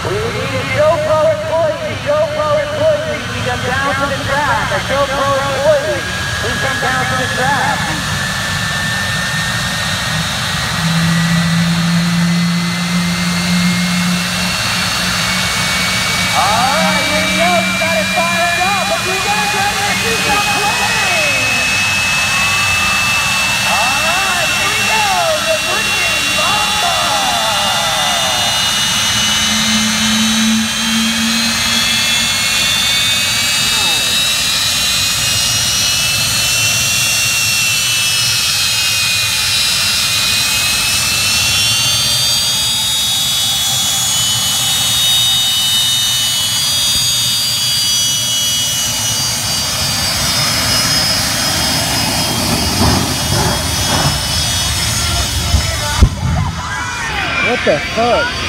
We need a GoPro employee. GoPro employee, please come down to the track. A GoPro employee, please come down to the track. Alright, here we go. We got it fired up. But we got to do some playing. Alright, here we go. The freaking Mamba. What the fuck?